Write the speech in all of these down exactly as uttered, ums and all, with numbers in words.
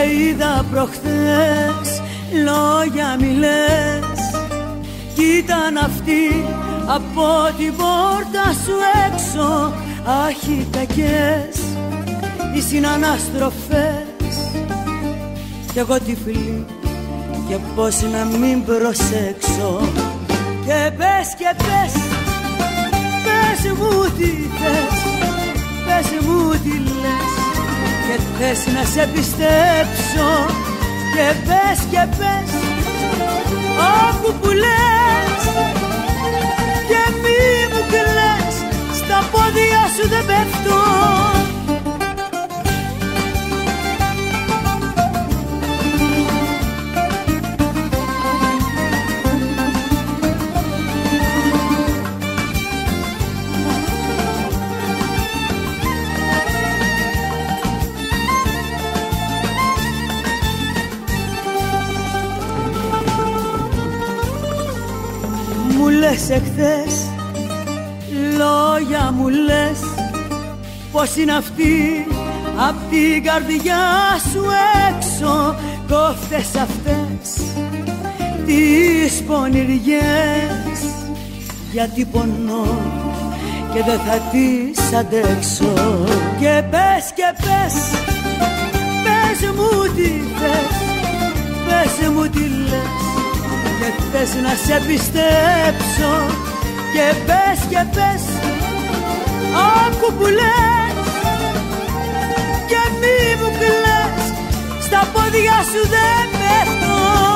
είδα προχθές, λόγια μη λες. Κι ήταν αυτή από την πόρτα σου έξω, αχιτακές οι συναναστροφές. Κι εγώ τυφλή και πώς να μην προσέξω. Και πες και πες, πες μου τι θες, πες μου τι λες, και θες να σε πιστέψω. Και πες και πες, άκου που λες, και μη μου κλαις, στα πόδια σου δεν πέφτω. Μου λες εχθές, λόγια μου λες, πως είναι αυτή απ' την καρδιά σου έξω. Κόφτες αυτές τις πονηριές, γιατί πονώ και δεν θα τις αντέξω. Και πες και πες, πες μου τι θες, πες μου τι λες, και θες να σε πιστέψω. Και πες και πες, άκου που λες, και μη μου κλαις, στα πόδια σου δεν πέφτω.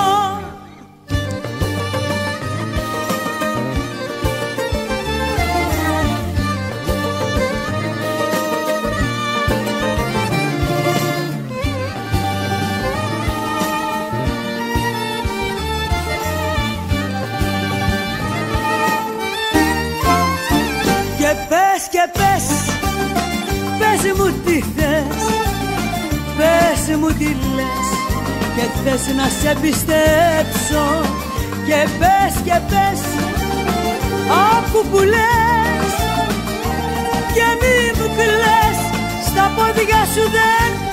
Πες και πες, πες μου τι θες, πες μου τι λες, και θες να σε πιστέψω. Και πες και πες, άκου που λες, και μη μου κλαις, στα πόδια σου δεν